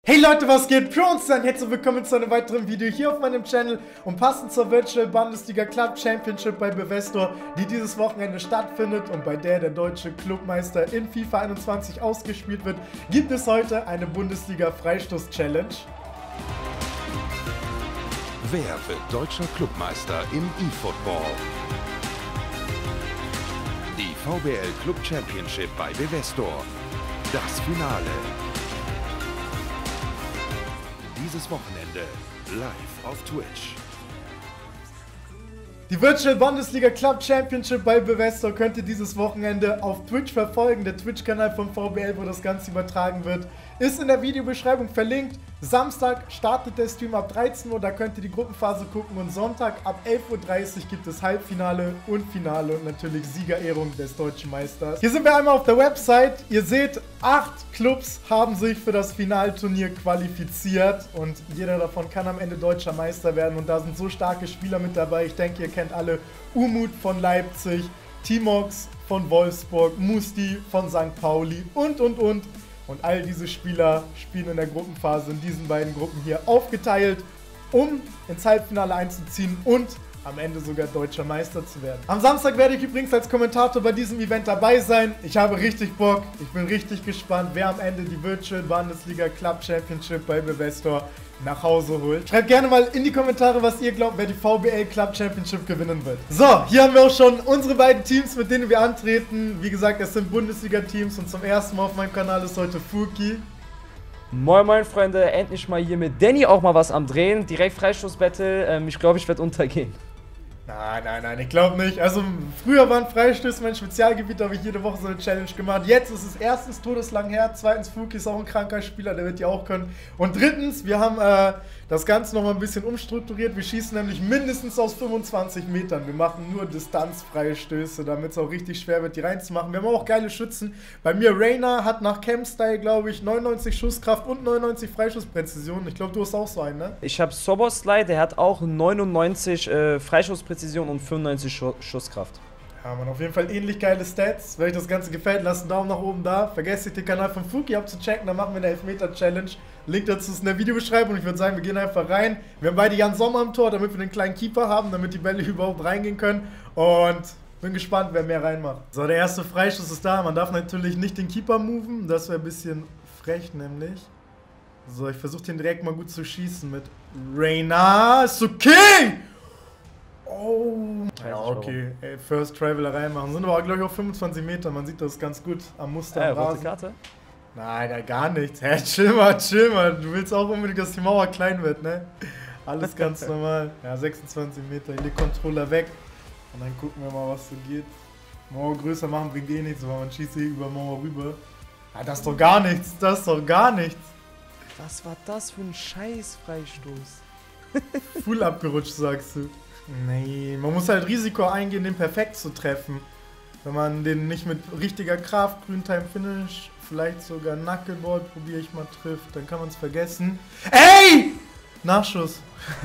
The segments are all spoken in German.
Hey Leute, was geht? Pro und Stan, herzlich willkommen zu einem weiteren Video hier auf meinem Channel und passend zur Virtual Bundesliga Club Championship bei Bevestor, die dieses Wochenende stattfindet und bei der deutsche Clubmeister in FIFA 21 ausgespielt wird, gibt es heute eine Bundesliga Freistoß Challenge. Wer wird deutscher Clubmeister im eFootball? Die VBL Club Championship bei Bevestor. Das Finale. Dieses Wochenende live auf Twitch. Die Virtual Bundesliga Club Championship bei Bevestor könnt ihr dieses Wochenende auf Twitch verfolgen. Der Twitch-Kanal von VBL, wo das Ganze übertragen wird, ist in der Videobeschreibung verlinkt. Samstag startet der Stream ab 13 Uhr, da könnt ihr die Gruppenphase gucken. Und Sonntag ab 11:30 Uhr gibt es Halbfinale und Finale und natürlich Siegerehrung des deutschen Meisters. Hier sind wir einmal auf der Website. Ihr seht, 8 Clubs haben sich für das Finalturnier qualifiziert und jeder davon kann am Ende deutscher Meister werden. Und da sind so starke Spieler mit dabei. Ich denke, ihr kennt alle Umut von Leipzig, Timox von Wolfsburg, Musti von St. Pauli und. Und all diese Spieler spielen in der Gruppenphase in diesen beiden Gruppen hier aufgeteilt, um ins Halbfinale einzuziehen und am Ende sogar deutscher Meister zu werden. Am Samstag werde ich übrigens als Kommentator bei diesem Event dabei sein. Ich habe richtig Bock, ich bin richtig gespannt, wer am Ende die Virtual Bundesliga Club Championship bei Bevestor nach Hause holt. Schreibt gerne mal in die Kommentare, was ihr glaubt, wer die VBL Club Championship gewinnen wird. So, hier haben wir auch schon unsere beiden Teams, mit denen wir antreten. Wie gesagt, es sind Bundesliga-Teams und zum ersten Mal auf meinem Kanal ist heute Fuki. Moin moin Freunde, endlich mal hier mit Danny auch mal was am Drehen. Direkt Freistoß-Battle, ich glaube, ich werde untergehen. Nein, ich glaube nicht. Also früher waren Freistöße mein Spezialgebiet, da habe ich jede Woche so eine Challenge gemacht. Jetzt ist es erstens todeslang her, zweitens Fuki ist auch ein kranker Spieler, der wird die auch können. Und drittens, wir haben das Ganze nochmal ein bisschen umstrukturiert. Wir schießen nämlich mindestens aus 25 Metern. Wir machen nur Distanzfreistöße, damit es auch richtig schwer wird, die reinzumachen. Wir haben auch geile Schützen. Bei mir Reina hat nach Camp-Style, glaube ich, 99 Schusskraft und 99 Freischusspräzision. Ich glaube, du hast auch so einen, ne? Ich habe Soboslai, der hat auch 99 Freischusspräzision und 95 Schusskraft. Ja, man, auf jeden Fall ähnlich geile Stats. Wenn euch das Ganze gefällt, lasst einen Daumen nach oben da. Vergesst nicht, den Kanal von Fuki abzuchecken, dann machen wir eine Elfmeter-Challenge. Link dazu ist in der Videobeschreibung. Ich würde sagen, wir gehen einfach rein. Wir haben beide Jan Sommer am Tor, damit wir den kleinen Keeper haben, damit die Bälle überhaupt reingehen können. Und bin gespannt, wer mehr reinmacht. So, der erste Freischuss ist da. Man darf natürlich nicht den Keeper moven. Das wäre ein bisschen frech, nämlich. So, ich versuche den direkt mal gut zu schießen mit Reina. Ist okay! Oh, ja, okay. Ey, First Traveler reinmachen. Sind aber, glaube ich, auch 25 Meter. Man sieht das ganz gut am Muster. Rote Karte? Nein, ja, gar nichts. Hä, chill mal. Du willst auch unbedingt, dass die Mauer klein wird, ne? Alles ganz normal. Ja, 26 Meter. Ich leg Controller weg. Und dann gucken wir mal, was so geht. Mauer größer machen bringt eh nichts, weil man schießt hier über Mauer rüber. Ja, das ist doch gar nichts. Das ist doch gar nichts. Was war das für ein Scheiß-Freistoß? Full abgerutscht, sagst du. Nee, man muss halt Risiko eingehen, den perfekt zu treffen. Wenn man den nicht mit richtiger Kraft, Grüntime Finish, vielleicht sogar Knuckleball, probiere ich mal, trifft, dann kann man es vergessen. Ey! Nachschuss.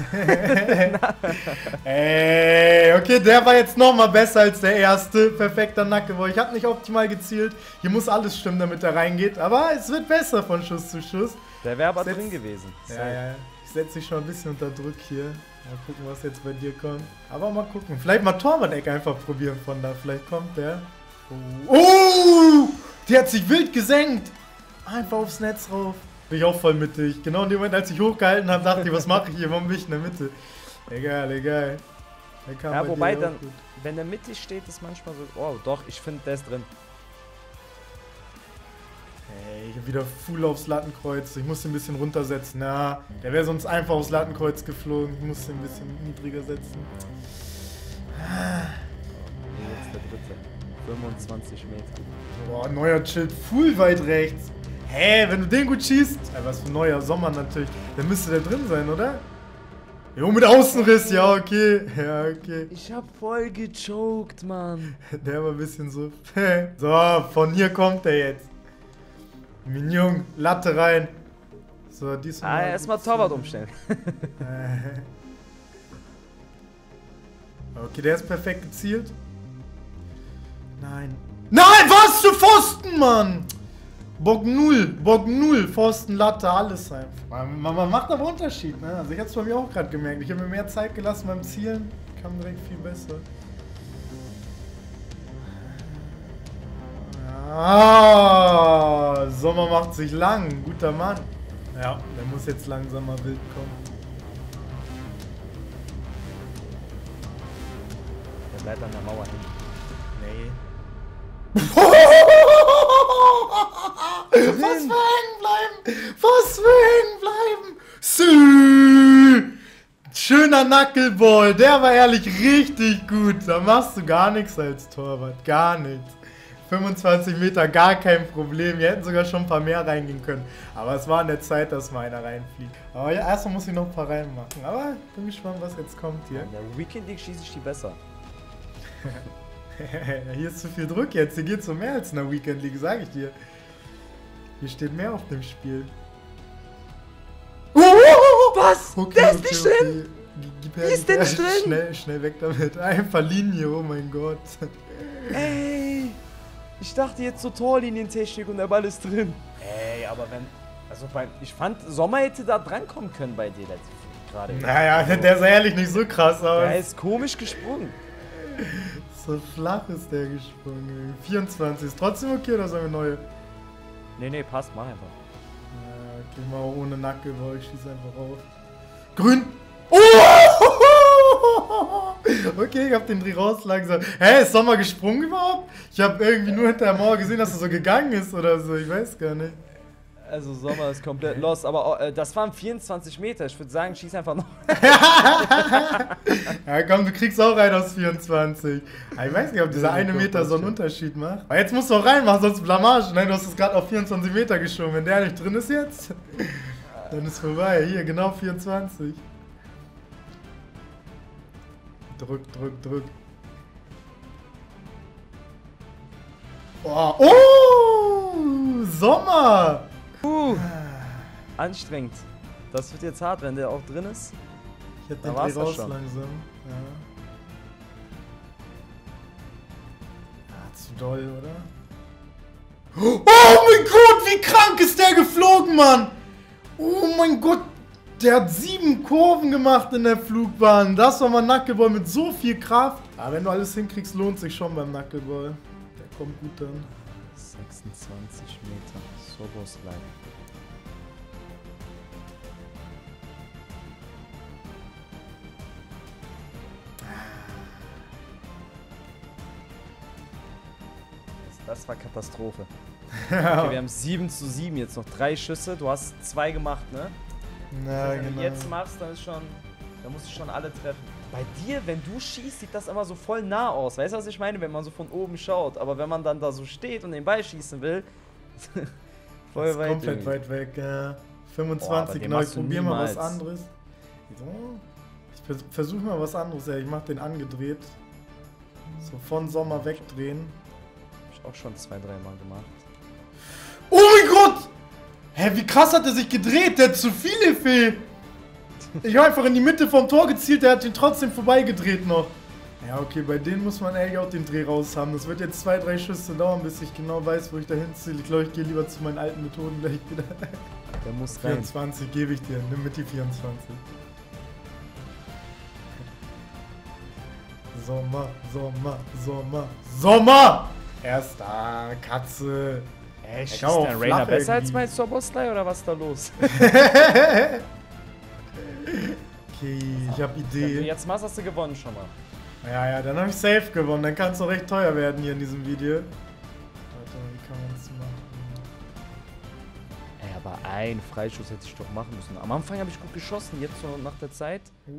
Ey, okay, der war jetzt nochmal besser als der erste. Perfekter Knuckleball. Ich habe nicht optimal gezielt. Hier muss alles stimmen, damit er reingeht. Aber es wird besser von Schuss zu Schuss. Der wäre aber drin gewesen. Ja. Ich setze dich schon ein bisschen unter Druck hier. Mal gucken, was jetzt bei dir kommt. Aber mal gucken. Vielleicht mal Torwart-Eck einfach probieren von da. Vielleicht kommt der. Oh! Der hat sich wild gesenkt. Einfach aufs Netz rauf. Bin ich auch voll mittig. Genau in dem Moment, als ich hochgehalten habe, dachte ich, was mache ich hier? Warum bin ich in der Mitte? Egal. Ja, wobei dann, wenn der mittig steht, ist manchmal so... Oh, doch, ich finde, der ist drin. Hey, ich hab wieder full aufs Lattenkreuz. Ich muss ihn ein bisschen runtersetzen. Ja, der wäre sonst einfach aufs Lattenkreuz geflogen. Ich muss ihn ein bisschen niedriger setzen. Jetzt der dritte. 25 Meter. Boah, neuer chillt full weit rechts. Hä, wenn du den gut schießt, was für ein neuer Sommer natürlich, dann müsste der drin sein, oder? Jo, mit Außenriss, ja, okay. Ja, okay. Ich hab voll gechoked, Mann. Der war ein bisschen so. So, von hier kommt der jetzt. Mignon, Latte rein. So, diesmal. Erstmal Torwart umstellen. Okay, der ist perfekt gezielt. Nein. Nein, was für Pfosten, Mann! Bock null, Pfosten, Latte, alles einfach. Man macht aber Unterschied, ne? Also ich hab's bei mir auch gerade gemerkt. Ich habe mir mehr Zeit gelassen beim Zielen, kam direkt viel besser. Ah, Sommer macht sich lang, guter Mann. Ja, der muss jetzt langsam mal wild kommen. Der bleibt an der Mauer hin. Nee. Was für hängen bleiben! Was für hängen bleiben! Sü! Schöner Knuckleball, der war ehrlich richtig gut. Da machst du gar nichts als Torwart, gar nichts. 25 Meter, gar kein Problem. Wir hätten sogar schon ein paar mehr reingehen können. Aber es war an der Zeit, dass mal einer reinfliegt. Aber ja, erstmal muss ich noch ein paar reinmachen. Aber bin gespannt, was jetzt kommt hier. In der Weekend League schieße ich die besser. Hier ist zu viel Druck jetzt. Hier geht es um mehr als in der Weekend League, sage ich dir. Hier steht mehr auf dem Spiel. Was? Okay, der ist nicht drin! Gib Wie ist der nicht drin? Schnell weg damit. Einfach Linie, oh mein Gott. Ey! Ich dachte jetzt so Torlinientechnik und der Ball ist drin. Ey, aber wenn... Also ich fand, Sommer hätte da drankommen können bei dir gerade. Naja, also, der sah ehrlich nicht so krass aus. Der ist komisch gesprungen. So flach ist der gesprungen. 24 ist trotzdem okay, oder sollen wir neue? Nee, passt, mach einfach. Ja, okay, mal ohne Knuckleball, ich schieße einfach rauf. Grün! Oh! Okay, ich hab den Dreh raus langsam. Hä, ist Sommer gesprungen überhaupt? Ich hab irgendwie nur hinter der Mauer gesehen, dass er so gegangen ist oder so, ich weiß gar nicht. Also Sommer ist komplett lost, aber das waren 24 Meter. Ich würde sagen, schieß einfach noch. Ja komm, du kriegst auch rein aus 24. Ich weiß nicht, ob dieser eine Meter so einen Unterschied macht. Aber jetzt musst du auch reinmachen, sonst Blamage. Nein, du hast es gerade auf 24 Meter geschoben. Wenn der nicht drin ist jetzt, dann ist vorbei. Hier, genau 24. Drück. Oh, Sommer! Anstrengend. Das wird jetzt hart, wenn der auch drin ist. Ich hab den Dreh raus langsam. Ja. Zu doll, oder? Oh mein Gott, wie krank ist der geflogen, Mann! Oh mein Gott, der hat 7 Kurven gemacht in der Flugbahn. Das war mal ein Knuckleball mit so viel Kraft. Aber wenn du alles hinkriegst, lohnt sich schon beim Knuckleball. Der kommt gut dann. 26 Meter. Soboslai. Das war Katastrophe. Okay, wir haben 7:7 jetzt noch 3 Schüsse. Du hast 2 gemacht, ne? Na, wenn genau. du jetzt machst, dann musst du schon alle treffen. Bei dir, wenn du schießt, sieht das immer so voll nah aus. Weißt du, was ich meine? Wenn man so von oben schaut. Aber wenn man dann da so steht und den Ball schießen will, voll das ist weit. Komplett weit weg, ja. 25, genau. Ich probiere mal was anderes. So. Ich versuche mal was anderes, ja. Ich mach den angedreht. So von Sommer wegdrehen. Hab ich auch schon 2-3 Mal gemacht. Oh mein Gott! Hä, wie krass hat er sich gedreht? Der hat zu viele Fehl. Ich habe einfach in die Mitte vom Tor gezielt, der hat ihn trotzdem vorbeigedreht noch. Ja, okay, bei denen muss man ehrlich auch den Dreh raus haben. Das wird jetzt 2-3 Schüsse dauern, bis ich genau weiß, wo ich dahin ziele. Ich glaube, ich gehe lieber zu meinen alten Methoden gleich wieder. Der muss rein. 24 gebe ich dir, nimm mit die 24. Sommer! Erster, Katze. Ey, schießt der Rainer besser als mein Soboslai oder was ist da los? Okay, ich hab Idee. Wenn du jetzt machst, hast du gewonnen schon mal. Ja, dann habe ich safe gewonnen. Dann kann es doch recht teuer werden hier in diesem Video. Warte mal, wie kann man das machen? Ey, aber ein Freischuss hätte ich doch machen müssen. Am Anfang habe ich gut geschossen, jetzt so nach der Zeit.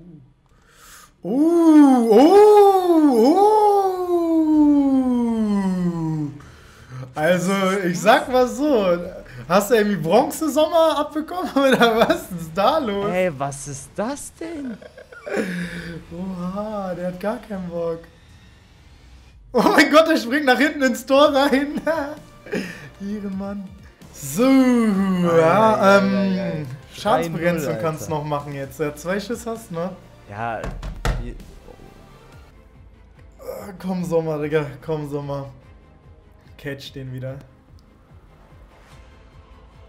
Also, ich sag mal so, hast du irgendwie Bronze-Sommer abbekommen oder was ist da los? Ey, was ist das denn? Oha, der hat gar keinen Bock. Oh mein Gott, der springt nach hinten ins Tor rein. Ehrenmann. So, Schadensbegrenzung kannst du noch machen jetzt. 2 Schuss hast du noch. Ja, komm Sommer, Digga, komm Sommer. Catch den wieder.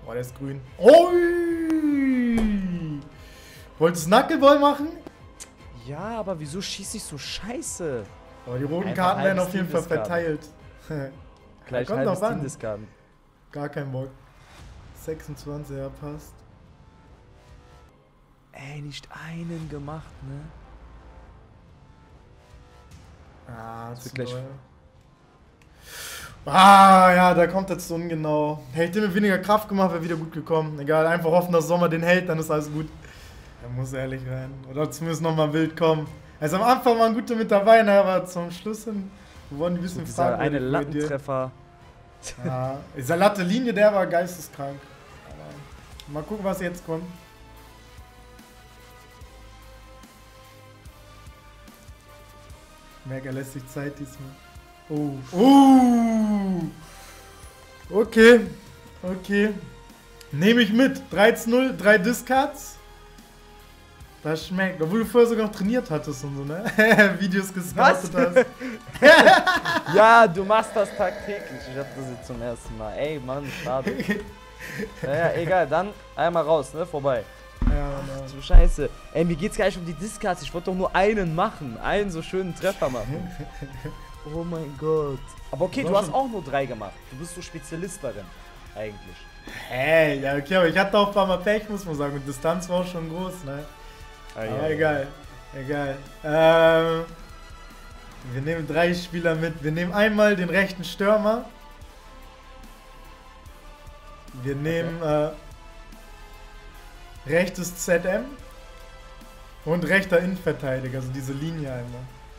Oh, der ist grün. Ui! Wolltest du Knuckleball machen? Ja, aber wieso schieße ich so scheiße? Aber die roten Einfach Karten werden halbes auf jeden Fall Team discarden. verteilt. Gleich kommt halbes drauf Team an. discarden. Gar kein Bock. 26, ja, passt. Ey, nicht einen gemacht, ne? Ah, Das zu wird gleich- doll. Ah, ja, da kommt jetzt so ungenau. Hätte mir weniger Kraft gemacht, wäre wieder gut gekommen. Egal, einfach hoffen, dass Sommer den hält, dann ist alles gut. Er muss ehrlich rein. Oder zumindest nochmal wild kommen. Also am Anfang waren gute mit dabei, ne, aber zum Schluss hin wurden die ein bisschen Dieser eine fragwürdig bei dir. Lattentreffer. Ja, dieser Latte-Linie, der war geisteskrank. Aber mal gucken, was jetzt kommt. Merk, er lässt sich Zeit diesmal. Oh. Okay. Okay. Nehme ich mit. 13-0, 3 Discards. Das schmeckt. Obwohl du vorher sogar noch trainiert hattest und so, ne? Videos gescoutet hast. Ja, du machst das tagtäglich. Ich hab das jetzt zum ersten Mal. Ey, Mann, schade. Naja, egal, dann einmal raus, ne? Vorbei. Ja, Ach du Scheiße. Ey, mir geht's gar nicht um die Discards. Ich wollte doch nur einen machen. Einen so schönen Treffer machen. Oh mein Gott. Aber okay, du hast auch nur 3 gemacht. Du bist so Spezialist darin. Eigentlich. Hey, ja, okay, aber ich hatte auch ein paar Mal Pech, muss man sagen. Und Distanz war auch schon groß, ne? Aber egal. Egal. Wir nehmen 3 Spieler mit. Wir nehmen einmal den rechten Stürmer. Wir nehmen rechtes ZM. Und rechter Innenverteidiger, also diese Linie einmal.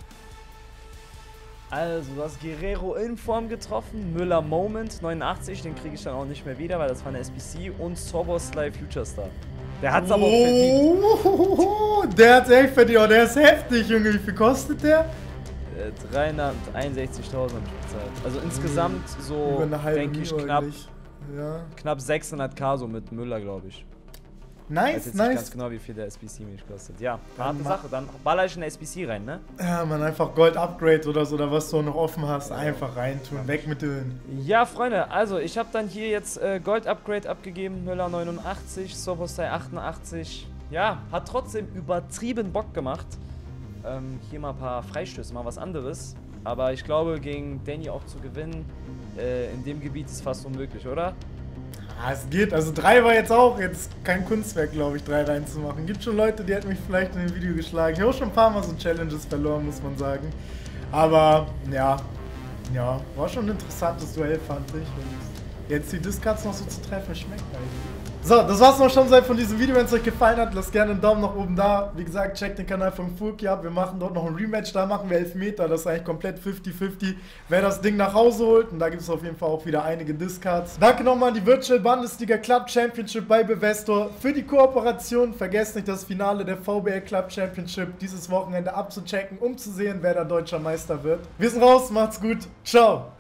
Also, du hast Guerrero in Form getroffen, Müller Moment 89, den kriege ich dann auch nicht mehr wieder, weil das war eine SBC, und Soboslai Future Star. Der hat's aber auch verdient. Der hat's echt verdient, oh, der ist heftig, Junge. Wie viel kostet der? 361.000 habe ich bezahlt. Also insgesamt so, Über eine halbe denke ich, Mio knapp eigentlich. Ja. 600k so mit Müller, glaube ich. Ich weiß Nice, jetzt nicht ganz nice. genau, wie viel der SBC mich kostet. Ja, harte mach- Sache. Dann baller ich in SBC rein, ne? Ja, man, einfach Gold-Upgrade oder so, oder was du noch offen hast, einfach reintun. Weg mit den. Ja, Freunde, also ich habe dann hier jetzt Gold-Upgrade abgegeben. Müller 89, Soboslai 88. Ja, hat trotzdem übertrieben Bock gemacht. Hier mal ein paar Freistöße, mal was anderes. Aber ich glaube, gegen Danny auch zu gewinnen, in dem Gebiet ist fast unmöglich, oder? Ah, es geht. Also 3 war jetzt auch jetzt kein Kunstwerk, glaube ich, 3 reinzumachen. Gibt schon Leute, die hätten mich vielleicht in dem Video geschlagen. Ich habe auch schon ein paar Mal so Challenges verloren, muss man sagen. Aber ja, war schon ein interessantes Duell, fand ich. Und jetzt die Discards noch so zu treffen, schmeckt eigentlich. So, das war's noch schon von diesem Video. Wenn es euch gefallen hat, lasst gerne einen Daumen nach oben da. Wie gesagt, checkt den Kanal von Furki ab. Wir machen dort noch ein Rematch. Da machen wir Elfmeter. Das ist eigentlich komplett 50-50. Wer das Ding nach Hause holt. Und da gibt es auf jeden Fall auch wieder einige Discards. Danke nochmal an die Virtual Bundesliga Club Championship bei Bevestor für die Kooperation. Vergesst nicht das Finale der VBL Club Championship dieses Wochenende abzuchecken, um zu sehen, wer da deutscher Meister wird. Wir sind raus. Macht's gut. Ciao.